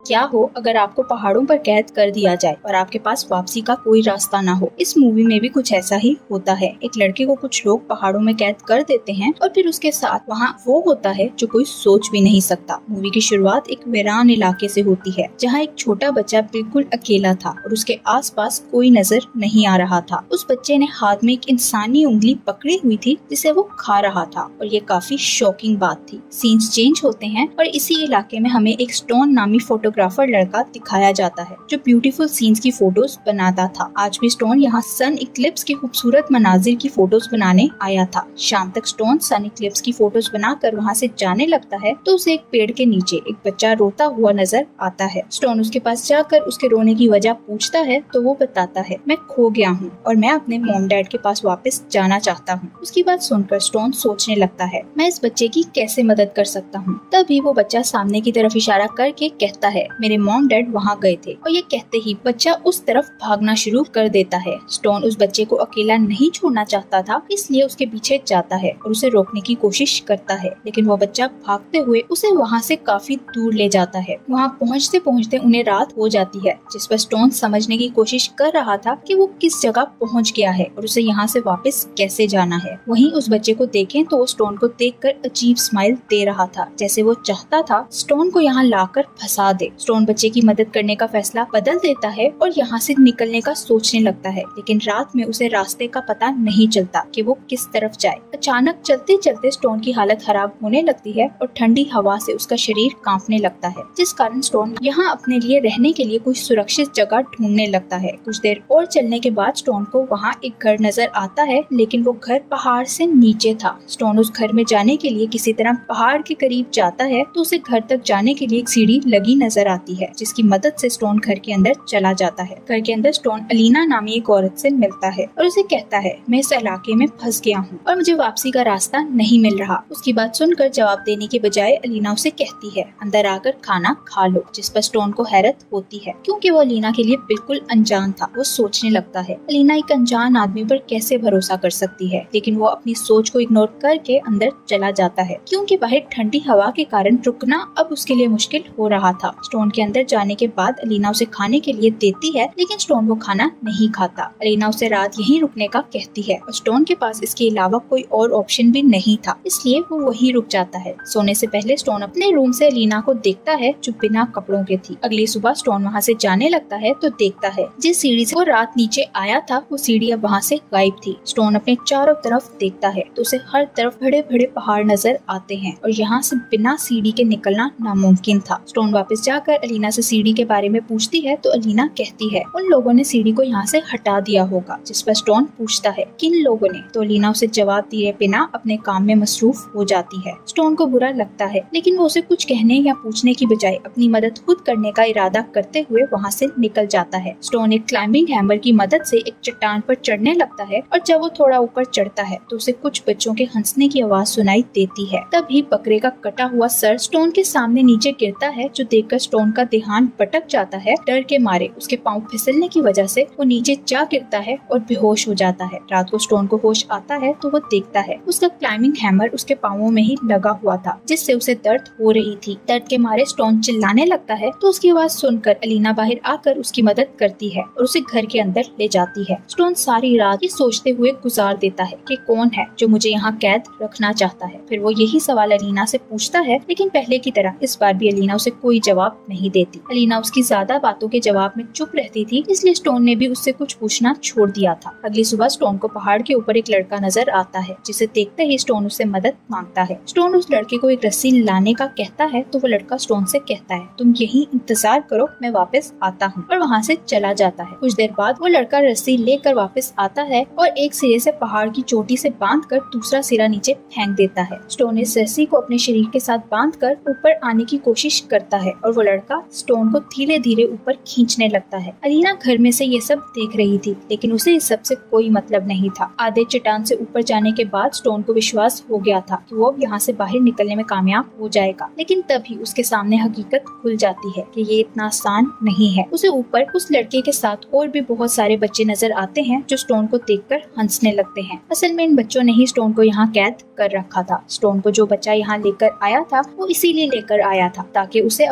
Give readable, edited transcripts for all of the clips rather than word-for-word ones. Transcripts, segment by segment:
क्या हो अगर आपको पहाड़ों पर कैद कर दिया जाए और आपके पास वापसी का कोई रास्ता ना हो। इस मूवी में भी कुछ ऐसा ही होता है। एक लड़के को कुछ लोग पहाड़ों में कैद कर देते हैं और फिर उसके साथ वहाँ वो होता है जो कोई सोच भी नहीं सकता। मूवी की शुरुआत एक वीरान इलाके से होती है जहाँ एक छोटा बच्चा बिल्कुल अकेला था और उसके आसपास कोई नजर नहीं आ रहा था। उस बच्चे ने हाथ में एक इंसानी उंगली पकड़ी हुई थी जिसे वो खा रहा था और ये काफी शॉकिंग बात थी। सीन्स चेंज होते हैं और इसी इलाके में हमें एक स्टोन नामी फोटोग्राफर लड़का दिखाया जाता है जो ब्यूटीफुल सीन्स की फोटोज बनाता था। आज भी स्टोन यहाँ सन इक्लिप्स की खूबसूरत मनाजिर की फोटोज बनाने आया था। शाम तक स्टोन सन इक्लिप्स की फोटोज बनाकर वहाँ से जाने लगता है तो उसे एक पेड़ के नीचे एक बच्चा रोता हुआ नजर आता है। स्टोन उसके पास जाकर उसके रोने की वजह पूछता है तो वो बताता है, मैं खो गया हूँ और मैं अपने मॉम डैड के पास वापस जाना चाहता हूँ। उसकी बात सुनकर स्टोन सोचने लगता है, मैं इस बच्चे की कैसे मदद कर सकता हूँ। तभी वो बच्चा सामने की तरफ इशारा करके कहता है, मेरे मॉम डैड वहाँ गए थे। और ये कहते ही बच्चा उस तरफ भागना शुरू कर देता है। स्टोन उस बच्चे को अकेला नहीं छोड़ना चाहता था, इसलिए उसके पीछे जाता है और उसे रोकने की कोशिश करता है, लेकिन वो बच्चा भागते हुए उसे वहाँ से काफी दूर ले जाता है। वहाँ पहुँचते पहुँचते उन्हें रात हो जाती है, जिस पर स्टोन समझने की कोशिश कर रहा था कि वो किस जगह पहुँच गया है और उसे यहाँ से वापस कैसे जाना है। वहीं उस बच्चे को देखें तो वो स्टोन को देखकर अजीब स्माइल दे रहा था, जैसे वो चाहता था स्टोन को यहाँ लाकर फंसा दे। स्टोन बच्चे की मदद करने का फैसला बदल देता है और यहाँ से निकलने का सोचने लगता है, लेकिन रात में उसे रास्ते का पता नहीं चलता कि वो किस तरफ जाए। अचानक चलते चलते स्टोन की हालत खराब होने लगती है और ठंडी हवा से उसका शरीर कांपने लगता है, जिस कारण स्टोन यहाँ अपने लिए रहने के लिए कोई सुरक्षित जगह ढूंढने लगता है। कुछ देर और चलने के बाद स्टोन को वहाँ एक घर नजर आता है, लेकिन वो घर पहाड़ से नीचे था। स्टोन उस घर में जाने के लिए किसी तरह पहाड़ के करीब जाता है तो उसे घर तक जाने के लिए एक सीढ़ी लगी नजर आती है, जिसकी मदद से स्टोन घर के अंदर चला जाता है। घर के अंदर स्टोन अलीना नामी एक औरत से मिलता है और उसे कहता है, मैं इस इलाके में फंस गया हूँ और मुझे वापसी का रास्ता नहीं मिल रहा। उसकी बात सुनकर जवाब देने के बजाय अलीना उसे कहती है, अंदर आकर खाना खा लो, जिस पर स्टोन को हैरत होती है क्योंकि वो अलीना के लिए बिल्कुल अनजान था। वो सोचने लगता है, अलीना एक अनजान आदमी पर कैसे भरोसा कर सकती है, लेकिन वो अपनी सोच को इग्नोर करके अंदर चला जाता है क्योंकि बाहर ठंडी हवा के कारण रुकना अब उसके लिए मुश्किल हो रहा था। स्टोन के अंदर जाने के बाद अलीना उसे खाने के लिए देती है, लेकिन स्टोन वो खाना नहीं खाता। अलीना उसे रात यहीं रुकने का कहती है और स्टोन के पास इसके अलावा कोई और ऑप्शन भी नहीं था, इसलिए वो वहीं रुक जाता है। सोने से पहले स्टोन अपने रूम से अलीना को देखता है जो बिना कपड़ों के थी। अगली सुबह स्टोन वहाँ से जाने लगता है तो देखता है जिस सीढ़ी से वो रात नीचे आया था वो सीढ़ी अब वहाँ से गायब थी। स्टोन अपने चारों तरफ देखता है तो उसे हर तरफ बड़े बड़े पहाड़ नजर आते हैं और यहाँ से बिना सीढ़ी के निकलना नामुमकिन था। स्टोन वापस जाकर अलीना से सीढ़ी के बारे में पूछती है तो अलीना कहती है, उन लोगों ने सीढ़ी को यहाँ से हटा दिया होगा। जिस पर स्टोन पूछता है, किन लोगों ने? तो अलीना उसे जवाब दिए बिना अपने काम में मसरूफ हो जाती है। स्टोन को बुरा लगता है, लेकिन वो उसे कुछ कहने या पूछने की बजाय अपनी मदद खुद करने का इरादा करते हुए वहाँ से निकल जाता है। स्टोन एक क्लाइंबिंग हैमर की मदद से एक चट्टान पर चढ़ने लगता है और जब वो थोड़ा ऊपर चढ़ता है तो उसे कुछ बच्चों के हंसने की आवाज सुनाई देती है। तभी बकरे का कटा हुआ सर स्टोन के सामने नीचे गिरता है, जो देखकर स्टोन का ध्यान भटक जाता है। डर के मारे उसके पाँव फिसलने की वजह से वो नीचे जा गिरता है और बेहोश हो जाता है। रात को स्टोन को होश आता है तो वो देखता है उसका क्लाइंबिंग हैमर उसके पाँवों में ही लगा हुआ था, जिससे उसे दर्द हो रही थी। दर्द के मारे स्टोन चिल्लाने लगता है तो उसकी आवाज सुनकर अलीना बाहर आकर उसकी मदद करती है और उसे घर के अंदर ले जाती है। स्टोन सारी रात ये सोचते हुए गुजार देता है कि कौन है जो मुझे यहाँ कैद रखना चाहता है। फिर वो यही सवाल अलीना से पूछता है, लेकिन पहले की तरह इस बार भी अलीना उसे कोई जवाब नहीं देती। अलीना उसकी ज्यादा बातों के जवाब में चुप रहती थी, इसलिए स्टोन ने भी उससे कुछ पूछना छोड़ दिया था। अगली सुबह स्टोन को पहाड़ के ऊपर एक लड़का नजर आता है, जिसे देखते ही स्टोन उससे मदद मांगता है। स्टोन उस लड़के को एक रस्सी लाने का कहता है तो वो लड़का स्टोन से कहता है, तुम यहीं इंतजार करो, मैं वापस आता हूँ, और वहाँ से चला जाता है। कुछ देर बाद वो लड़का रस्सी लेकर वापस आता है और एक सिरे से पहाड़ की चोटी से बांधकर दूसरा सिरा नीचे फेंक देता है। स्टोन इस रस्सी को अपने शरीर के साथ बांधकर ऊपर आने की कोशिश करता है और वो लड़का स्टोन को धीरे धीरे ऊपर खींचने लगता है। अलीना घर में से ये सब देख रही थी, लेकिन उसे इस सब से कोई मतलब नहीं था। आधे चट्टान से ऊपर जाने के बाद स्टोन को विश्वास हो गया था कि वो अब यहाँ से बाहर निकलने में कामयाब हो जाएगा, लेकिन तभी उसके सामने हकीकत खुल जाती है कि ये इतना आसान नहीं है। उसे ऊपर उस लड़के के साथ और भी बहुत सारे बच्चे नजर आते हैं जो स्टोन को देखकर हंसने लगते हैं। असल में इन बच्चों ने ही स्टोन को यहाँ कैद कर रखा था। स्टोन को जो बच्चा यहाँ लेकर आया था वो इसीलिए लेकर आया था ताकि उसे अपने जाल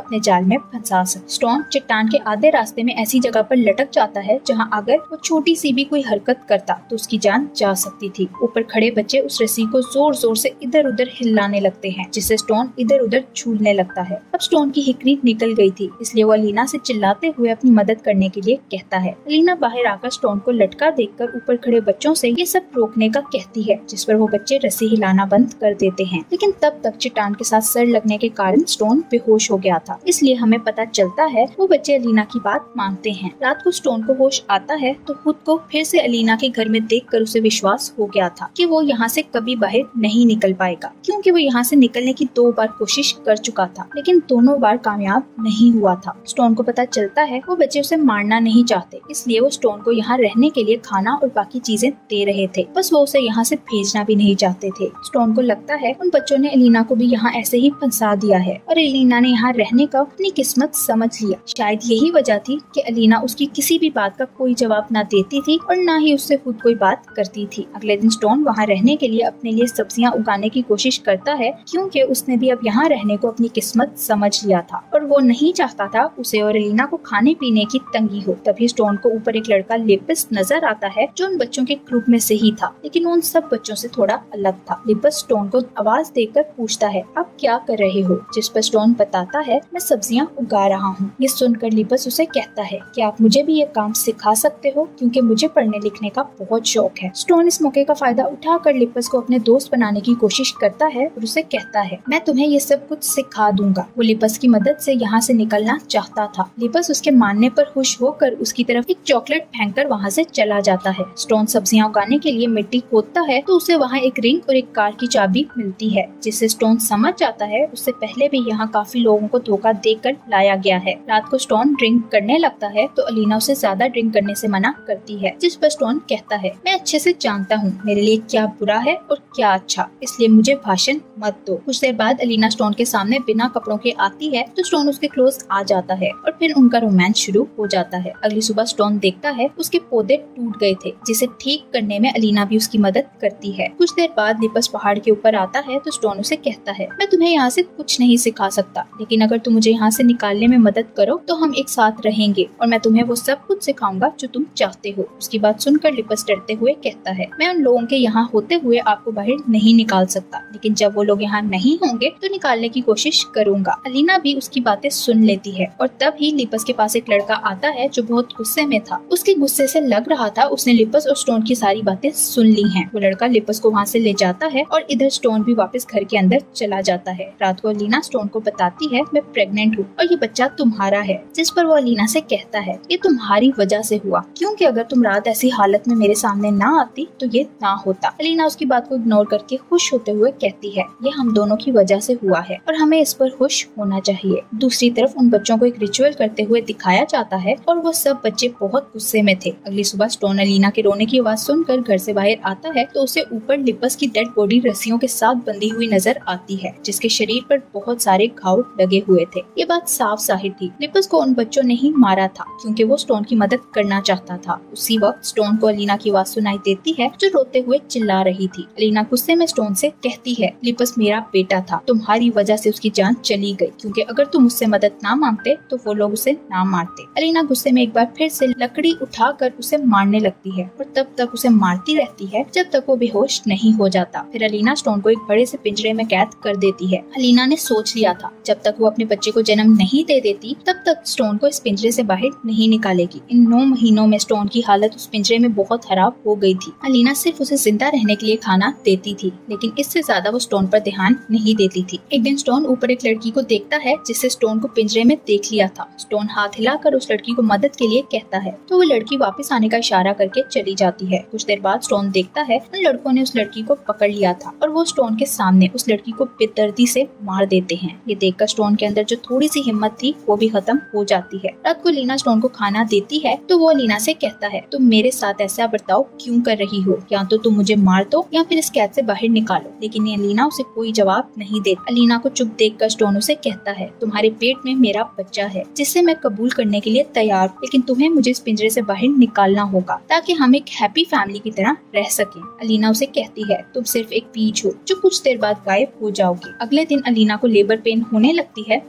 जाल में फंसा सके। स्टोन चट्टान के आधे रास्ते में ऐसी जगह पर लटक जाता है जहाँ अगर वो छोटी सी भी कोई हरकत करता तो उसकी जान जा सकती थी। ऊपर खड़े बच्चे उस रस्सी को जोर जोर से इधर उधर हिलाने लगते हैं, जिससे स्टोन इधर उधर झूलने लगता है। अब स्टोन की हिकड़ी निकल गई थी, इसलिए वो अलीना से चिल्लाते हुए अपनी मदद करने के लिए कहता है। अलीना बाहर आकर स्टोन को लटका देखकर ऊपर खड़े बच्चों से ये सब रोकने का कहती है, जिस पर वो बच्चे रस्सी हिलाना बंद कर देते हैं। लेकिन तब तक चट्टान के साथ सर लगने के कारण स्टोन बेहोश हो गया था, इसलिए हमें पता चलता है वो बच्चे अलीना की बात मानते हैं। रात को स्टोन को होश आता है तो खुद को फिर से अलीना के घर में देखकर उसे विश्वास हो गया था कि वो यहाँ से कभी बाहर नहीं निकल पाएगा, क्योंकि वो यहाँ से निकलने की 2 बार कोशिश कर चुका था, लेकिन दोनों बार कामयाब नहीं हुआ था। स्टोन को पता चलता है वो बच्चे उसे मारना नहीं चाहते, इसलिए वो स्टोन को यहाँ रहने के लिए खाना और बाकी चीजें दे रहे थे, बस वो उसे यहाँ से भेजना भी नहीं चाहते थे। स्टोन को लगता है उन बच्चों ने अलीना को भी यहाँ ऐसे ही फंसा दिया है और अलीना ने यहाँ रहने का अपनी किस्मत समझ लिया। शायद यही वजह थी कि अलीना उसकी किसी भी बात का कोई जवाब न देती थी और न ही उससे खुद कोई बात करती थी। अगले दिन स्टोन वहाँ रहने के लिए अपने लिए सब्जियाँ उगाने की कोशिश करता है, क्योंकि उसने भी अब यहाँ रहने को अपनी किस्मत समझ लिया था और वो नहीं चाहता था उसे और अलीना को खाने पीने की तंगी हो। तभी स्टोन को ऊपर एक लड़का लिपस नजर आता है जो उन बच्चों के ग्रुप में से ही था, लेकिन उन सब बच्चों से थोड़ा अलग था। लिपस स्टोन को आवाज देकर पूछता है, आप क्या कर रहे हो? जिस पर स्टोन बताता है, मैं सब्जियां उगा रहा हूँ। ये सुनकर लिपस उसे कहता है कि आप मुझे भी ये काम सिखा सकते हो, क्योंकि मुझे पढ़ने लिखने का बहुत शौक है। स्टोन इस मौके का फायदा उठाकर लिपस को अपने दोस्त बनाने की कोशिश करता है और उसे कहता है, मैं तुम्हें ये सब कुछ सिखा दूंगा। वो लिपस की मदद से यहाँ से निकलना चाहता था। लिपस उसके मानने पर खुश होकर उसकी तरफ एक चॉकलेट फेंककर वहाँ से चला जाता है। स्टोन सब्जियां उगाने के लिए मिट्टी खोदता है तो उसे वहाँ एक रिंग और एक कार की चाबी मिलती है, जिससे स्टोन समझ जाता है उससे पहले भी यहाँ काफी लोगों को धोखा देकर लाया गया है। रात को स्टोन ड्रिंक करने लगता है तो अलीना उसे ज्यादा ड्रिंक करने से मना करती है, जिस पर स्टोन कहता है, मैं अच्छे से जानता हूँ मेरे लिए क्या बुरा है और क्या अच्छा, इसलिए मुझे भाषण मत दो। कुछ देर बाद अलीना स्टोन के सामने बिना कपड़ों के आती है तो स्टोन उसके क्लोज आ जाता है और फिर उनका रोमांस शुरू हो जाता है। अगली सुबह स्टोन देखता है उसके पौधे टूट गए थे, जिसे ठीक करने में अलीना भी उसकी मदद करती है। कुछ देर बाद लिपस पहाड़ के ऊपर आता है तो स्टोन उसे कहता है, मैं तुम्हें यहाँ से कुछ नहीं सिखा सकता, लेकिन अगर तुम मुझे यहाँ से निकालने में मदद करो तो हम एक साथ रहेंगे और मैं तुम्हें वो सब कुछ सिखाऊंगा जो तुम चाहते हो। उसकी बात सुनकर लिपस डरते हुए कहता है, मैं उन लोगों के यहाँ होते हुए आपको बाहर नहीं निकाल सकता, लेकिन जब वो लोग यहाँ नहीं होंगे तो निकालने की कोशिश करूंगा। अलीना भी उसकी बातें सुन लेती है और तब ही लिपस के पास एक लड़का आता है जो बहुत गुस्से में था। उसके गुस्से से लग रहा था उसने लिपस और स्टोन की सारी बातें सुन ली हैं। वो लड़का लिपस को वहाँ से ले जाता है और इधर स्टोन भी वापस घर के अंदर चला जाता है। रात को अलीना स्टोन को बताती है, मैं प्रेग्नेंट हूँ और ये बच्चा तुम्हारा है, जिस पर वो अलीना से कहता है, ये तुम्हारी वजह से हुआ, क्योंकि अगर तुम रात ऐसी हालत में मेरे सामने ना आती तो ये ना होता। अलीना उसकी बात को इग्नोर करके खुश होते हुए कहती है, ये हम दोनों की वजह से हुआ है और हमें इस पर खुश होना चाहिए। दूसरी तरफ उन बच्चों को एक रिचुअल करते हुए दिखाया जाता है और वो सब बच्चे बहुत गुस्से में थे। अगली सुबह स्टोन अलीना के रोने की आवाज सुनकर घर से बाहर आता है तो उसे ऊपर लिपस की डेड बॉडी रस्सियों के साथ बंधी हुई नजर आती है, जिसके शरीर पर बहुत सारे घाव लगे हुए थे। ये बात साफ जाहिर थी, लिपस को उन बच्चों ने ही मारा था, क्योंकि वो स्टोन की मदद करना चाहता था। उसी वक्त स्टोन को अलीना की आवाज सुनाई देती है जो रोते हुए चिल्ला रही थी। अलीना गुस्से में स्टोन से कहती है, लिपस मेरा बेटा था, तुम्हारी वजह से उसकी जान चली गई, क्योंकि अगर तुम उससे मदद ना मांगते तो वो लोग उसे ना मारते। अलीना गुस्से में एक बार फिर से लकड़ी उठाकर उसे मारने लगती है और तब तक उसे मारती रहती है जब तक वो बेहोश नहीं हो जाता। फिर अलीना स्टोन को एक बड़े से पिंजरे में कैद कर देती है। अलीना ने सोच लिया था जब तक वो अपने बच्चे को जन्म नहीं दे देती तब तक स्टोन को इस पिंजरे से बाहर नहीं निकालेगी। इन 9 महीनों में स्टोन की हालत उस पिंजरे में बहुत खराब हो गई थी। अलीना सिर्फ उसे जिंदा रहने के लिए खाना देती थी, लेकिन इससे ज्यादा वो स्टोन पर ध्यान नहीं देती थी। एक दिन स्टोन ऊपर एक लड़की को देखता है जिससे स्टोन को पिंजरे में देख लिया था। स्टोन हाथ हिलाकर उस लड़की को मदद के लिए कहता है तो वो लड़की वापस आने का इशारा करके चली जाती है। कुछ देर बाद स्टोन देखता है उन लड़कों ने उस लड़की को पकड़ लिया था और वो स्टोन के सामने उस लड़की को बेदर्दी से मार देते हैं। ये देखकर स्टोन के अंदर जो थोड़ी सी हिम्मत थी वो भी खत्म हो जाती है। रात को लीना स्टोन को खाना देती है तो वो लीना से कहता है, तुम मेरे साथ ऐसा बर्ताव क्यों कर रही हो? या तो तुम मुझे मार दो या फिर इस कैद से बाहर निकालो। लेकिन ये लीना उसे कोई जवाब नहीं देती। अलीना को चुप देखकर स्टोन उसे कहता है, तुम्हारे पेट में मेरा बच्चा है जिसे मैं कबूल करने के लिए तैयार हूँ, लेकिन तुम्हें मुझे इस पिंजरे से बाहर निकालना होगा ताकि हम एक हैप्पी फैमिली की तरह रह सकें। अलीना उसे कहती है, तुम सिर्फ एक बीज हो जो कुछ देर बाद गायब हो जाओगी। अगले दिन अलीना को लेबर पेन होने लगती है तो उसे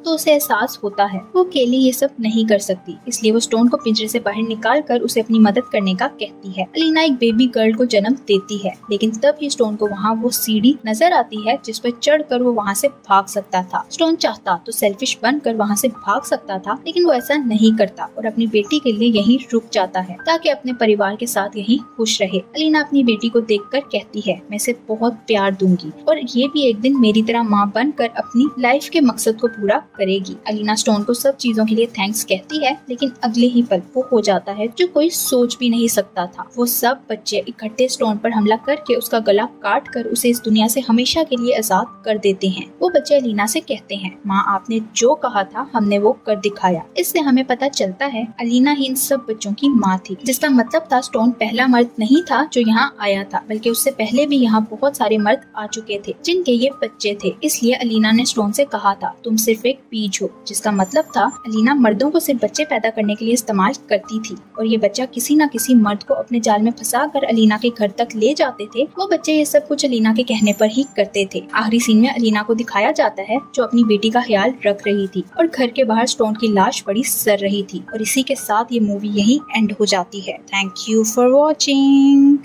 एहसास होता है वो अकेली ये सब नहीं कर सकती, इसलिए वो स्टोन को पिंजरे से बाहर निकाल कर उसे अपनी मदद करने का कहती है। अलीना एक बेबी गर्ल को जन्म देती है, लेकिन तब ही स्टोन को वहाँ वो सीढ़ी नजर आती है जिस पर चढ़कर वो वहाँ से भाग सकता था। स्टोन चाहता तो सेल्फिश बनकर वहाँ से भाग सकता था, लेकिन वो ऐसा नहीं करता और अपनी बेटी के लिए यहीं रुक जाता है ताकि अपने परिवार के साथ यहीं खुश रहे। अलीना अपनी बेटी को देखकर कहती है, मैं इसे बहुत प्यार दूंगी और ये भी एक दिन मेरी तरह माँ बनकर अपनी लाइफ के मकसद को पूरा करेगी। अलीना स्टोन को सब चीजों के लिए थैंक्स कहती है, लेकिन अगले ही पल वो हो जाता है जो कोई सोच भी नहीं सकता था। वो सब बच्चे इकट्ठे स्टोन पर हमला करके उसका गला काट कर उसे इस दुनिया से हमेशा के लिए आजाद कर देते हैं। वो बच्चे अलीना से कहते हैं, माँ आपने जो कहा था हमने वो कर दिखाया। इससे हमें पता चलता है अलीना ही इन सब बच्चों की माँ थी, जिसका मतलब था स्टोन पहला मर्द नहीं था जो यहाँ आया था, बल्कि उससे पहले भी यहाँ बहुत सारे मर्द आ चुके थे जिनके ये बच्चे थे। इसलिए अलीना ने स्टोन से कहा था, तुम सिर्फ एक बीज हो, जिसका मतलब था अलीना मर्दों को सिर्फ बच्चे पैदा करने के लिए इस्तेमाल करती थी और ये बच्चा किसी न किसी मर्द को अपने जाल में फंसा कर अलीना के घर तक ले जाते थे। वो बच्चे ये सब कुछ अलीना के कहने पर ही करते थे। आखिरी सीन में अलीना को दिखाया जाता है जो अपनी बेटी का ख्याल रख रही थी और घर के बाहर स्टोन की लाश पड़ी सड़ रही थी। और इसी के साथ ये मूवी यहीं एंड हो जाती है। Thank you for watching.